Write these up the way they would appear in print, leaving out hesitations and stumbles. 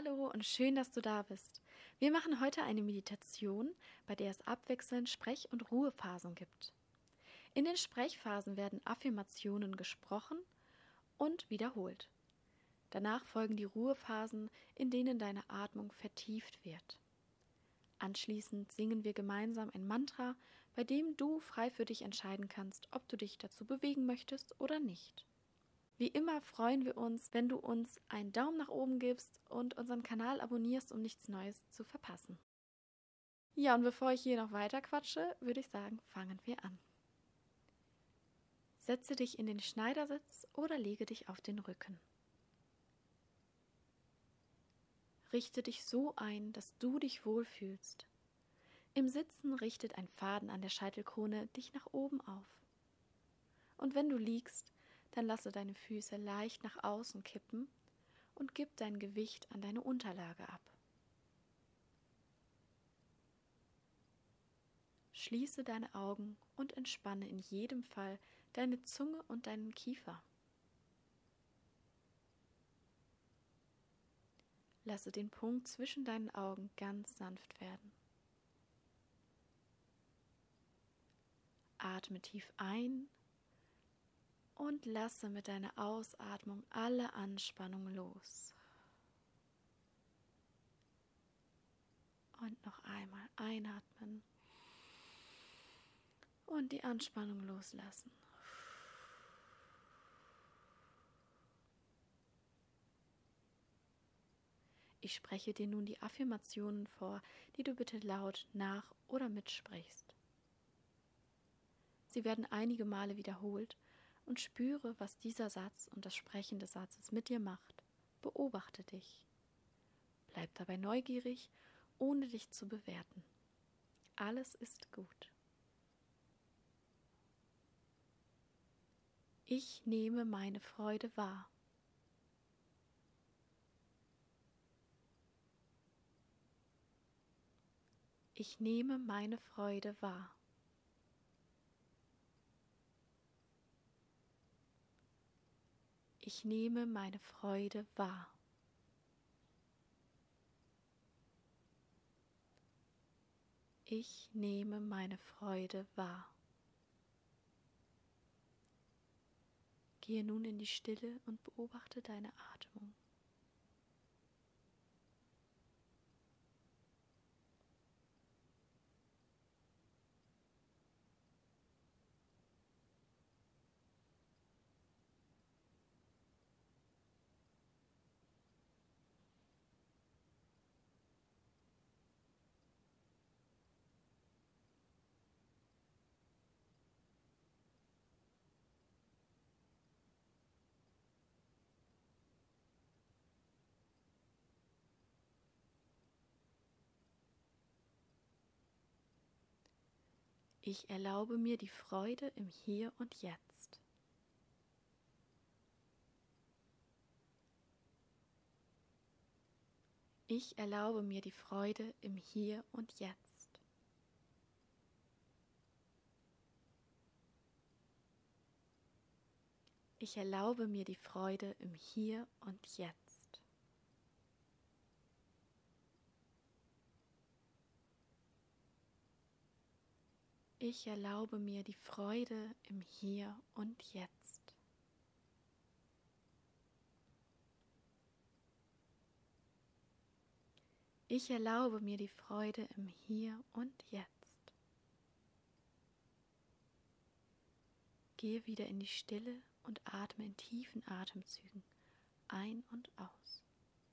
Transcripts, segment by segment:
Hallo und schön, dass du da bist. Wir machen heute eine Meditation, bei der es abwechselnd Sprech- und Ruhephasen gibt. In den Sprechphasen werden Affirmationen gesprochen und wiederholt. Danach folgen die Ruhephasen, in denen deine Atmung vertieft wird. Anschließend singen wir gemeinsam ein Mantra, bei dem du frei für dich entscheiden kannst, ob du dich dazu bewegen möchtest oder nicht. Wie immer freuen wir uns, wenn du uns einen Daumen nach oben gibst und unseren Kanal abonnierst, um nichts Neues zu verpassen. Ja, und bevor ich hier noch weiter quatsche, würde ich sagen, fangen wir an. Setze dich in den Schneidersitz oder lege dich auf den Rücken. Richte dich so ein, dass du dich wohlfühlst. Im Sitzen richtet ein Faden an der Scheitelkrone dich nach oben auf. Und wenn du liegst, dann lasse deine Füße leicht nach außen kippen und gib dein Gewicht an deine Unterlage ab. Schließe deine Augen und entspanne in jedem Fall deine Zunge und deinen Kiefer. Lasse den Punkt zwischen deinen Augen ganz sanft werden. Atme tief ein und lasse mit deiner Ausatmung alle Anspannung los. Und noch einmal einatmen und die Anspannung loslassen. Ich spreche dir nun die Affirmationen vor, die du bitte laut nach- oder mitsprichst. Sie werden einige Male wiederholt und spüre, was dieser Satz und das Sprechen des Satzes mit dir macht. Beobachte dich. Bleib dabei neugierig, ohne dich zu bewerten. Alles ist gut. Ich nehme meine Freude wahr. Ich nehme meine Freude wahr. Ich nehme meine Freude wahr. Ich nehme meine Freude wahr. Gehe nun in die Stille und beobachte deine Atmung. Ich erlaube mir die Freude im Hier und Jetzt. Ich erlaube mir die Freude im Hier und Jetzt. Ich erlaube mir die Freude im Hier und Jetzt. Ich erlaube mir die Freude im Hier und Jetzt. Ich erlaube mir die Freude im Hier und Jetzt. Gehe wieder in die Stille und atme in tiefen Atemzügen ein und aus.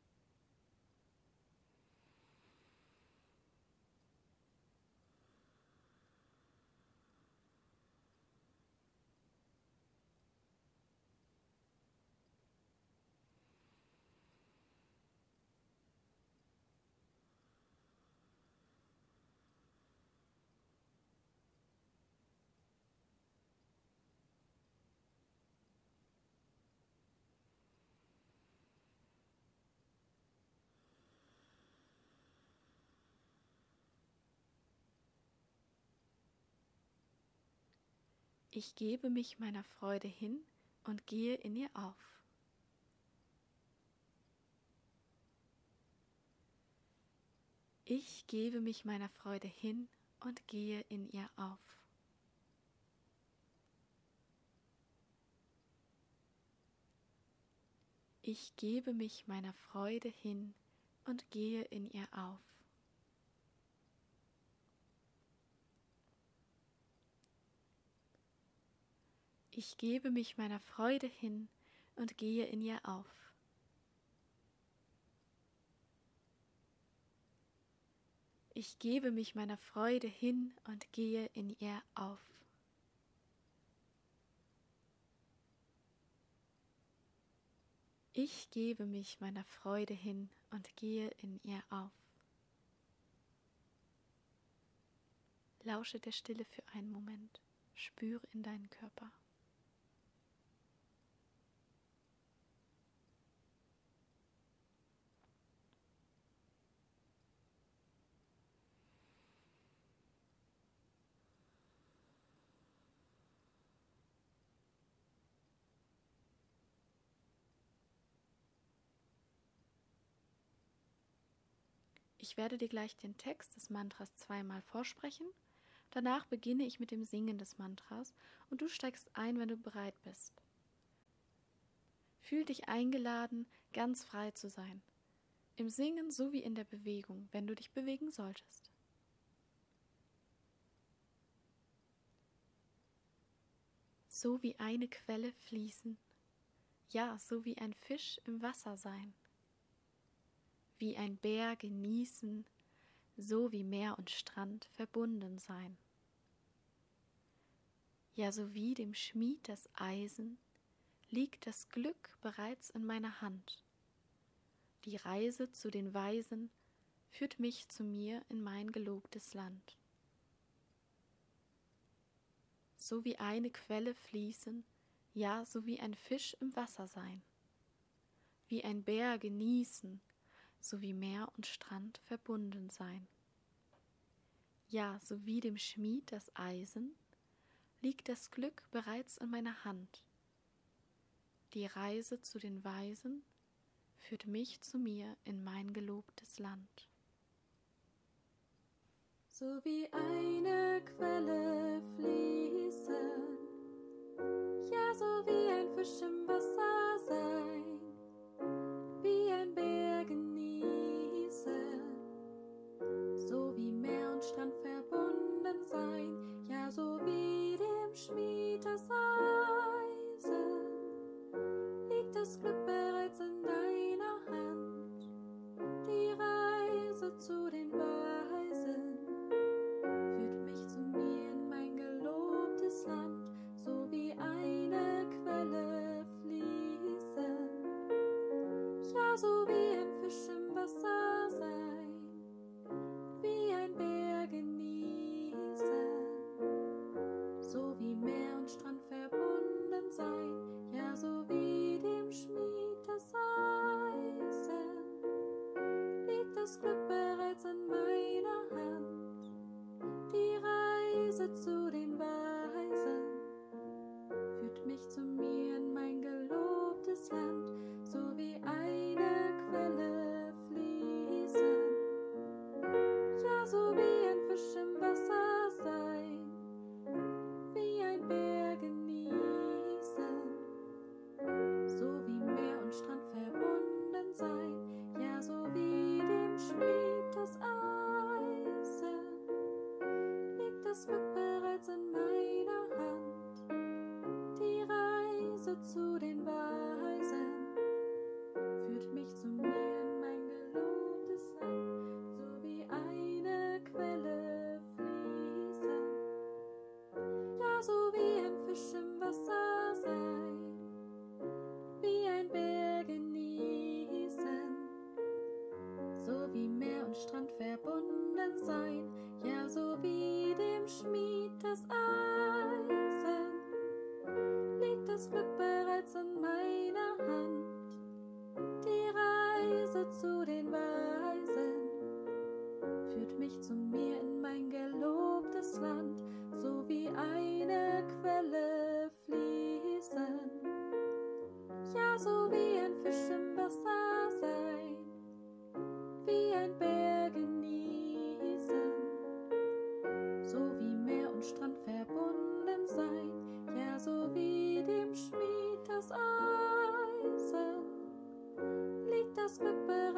Ich gebe mich meiner Freude hin und gehe in ihr auf. Ich gebe mich meiner Freude hin und gehe in ihr auf. Ich gebe mich meiner Freude hin und gehe in ihr auf. Ich gebe mich meiner Freude hin und gehe in ihr auf. Ich gebe mich meiner Freude hin und gehe in ihr auf. Ich gebe mich meiner Freude hin und gehe in ihr auf. Lausche der Stille für einen Moment. Spüre in deinen Körper. Ich werde dir gleich den Text des Mantras zweimal vorsprechen. Danach beginne ich mit dem Singen des Mantras und du steigst ein, wenn du bereit bist. Fühl dich eingeladen, ganz frei zu sein. Im Singen sowie in der Bewegung, wenn du dich bewegen solltest. So wie eine Quelle fließen, ja, so wie ein Fisch im Wasser sein. Wie ein Bär genießen, so wie Meer und Strand verbunden sein. Ja, so wie dem Schmied das Eisen, liegt das Glück bereits in meiner Hand. Die Reise zu den Weisen führt mich zu mir in mein gelobtes Land. So wie eine Quelle fließen, ja, so wie ein Fisch im Wasser sein. Wie ein Bär genießen, so wie Meer und Strand verbunden sein. Ja, so wie dem Schmied das Eisen, liegt das Glück bereits in meiner Hand. Die Reise zu den Weisen führt mich zu mir in mein gelobtes Land. So wie eine Quelle fließen, ja, so wie ein Fisch im Wasser sein, wie ein Bär genießen, so wie Meer und Strand verbunden sein, ja, so wie dem Schmied das Eisen, liegt das Glück bereits in deiner Hand, die Reise zu den Weisen führt mich zu mir in mein gelobtes Land, so wie eine Quelle fließen, ja, so wie ein Fisch im Wasser sein, wie ein Bär genießen, so wie Meer und Strand verbunden sein, ja, so wie dem Schmied das Eisen, liegt das Glück bereits in meiner Hand, die Reise zu den Weisen führt mich zu mir in mein gelobtes Land, so wie eine Quelle fließen, ja, so wie ein Fisch im Wasser sein, wie ein Bär genießen, so wie Meer und Strand verbunden sein, ja, so wie dem Schmied das Eisen, liegt das Glück bereits in meiner Hand, die Reise zu den Weisen führt mich zu mir in mein gelobtes Land, so wie eine Quelle fließen, ja, so wie ein Fisch im Wasser sein, wie ein Bär genießen, so wie Meer und Strand verbunden sein, ja, so wie dem Schmied das Eisen, liegt das Glück bereits in meiner Hand, die Reise zu den Weisen führt mich zu mir in mein gelobtes Land, so wie eine Quelle fließen, ja, so wie ein Fisch im Wasser sein, wie ein Bär genießen,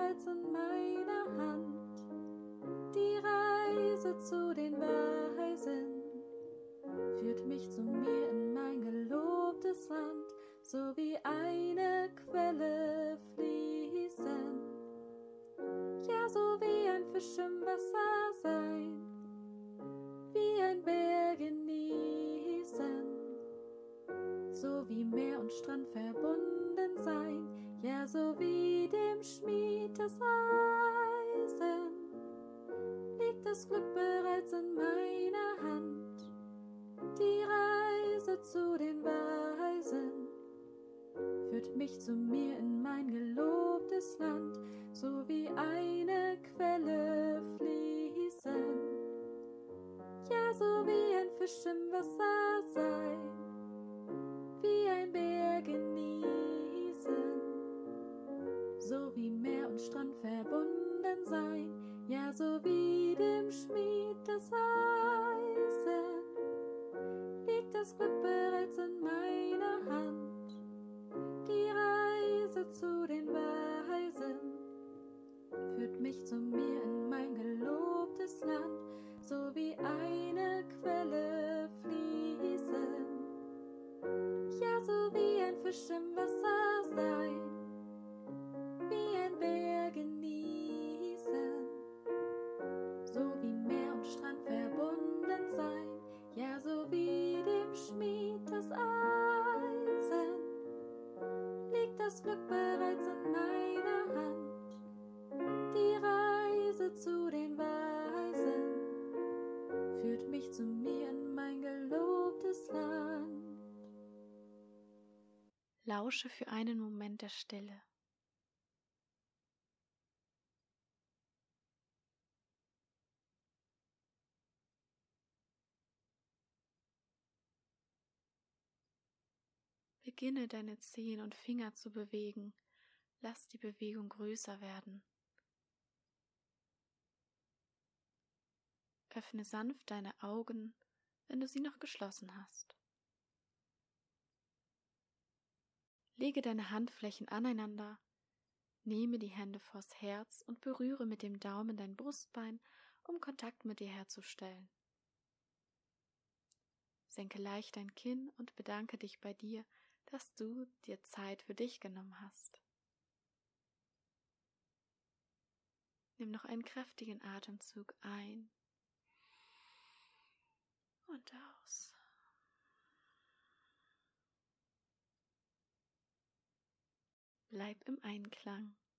bereits in meiner Hand. Die Reise zu den Weisen führt mich zu mir in mein gelobtes Land, so wie eine Quelle fließen, ja, so wie ein Fisch im Wasser sein, wie ein Berg genießen, so wie Meer und Strand verbunden sein, ja, so wie dem Schmied das Eisen, liegt das Glück bereits in meiner Hand. Die Reise zu den Weisen führt mich zu mir in mein gelobtes Land, so wie eine Quelle fließen, ja, so wie ein Fisch im Wasser sein, wie ein Berg genießen, so wie Meer und Strand verbunden sein, ja, so wie dem Schmied das Eisen, liegt das Glück bereits in meiner Hand. Die Reise zu den Weisen führt mich zu mir in mein gelobtes Land, so wie eine Quelle fließen, ja, so wie ein Fisch im Wasser sein, wie ein Berg genießen, so wie Meer und Strand verbunden sein, ja, so wie dem Schmied das Eisen, liegt das Glück bereits in meiner Hand. Die Reise zu den Weisen führt mich zu mir in mein gelobtes Land. Lausche für einen Moment der Stille. Beginne deine Zehen und Finger zu bewegen. Lass die Bewegung größer werden. Öffne sanft deine Augen, wenn du sie noch geschlossen hast. Lege deine Handflächen aneinander, nehme die Hände vors Herz und berühre mit dem Daumen dein Brustbein, um Kontakt mit dir herzustellen. Senke leicht dein Kinn und bedanke dich bei dir, dass du dir Zeit für dich genommen hast. Nimm noch einen kräftigen Atemzug ein und aus. Bleib im Einklang.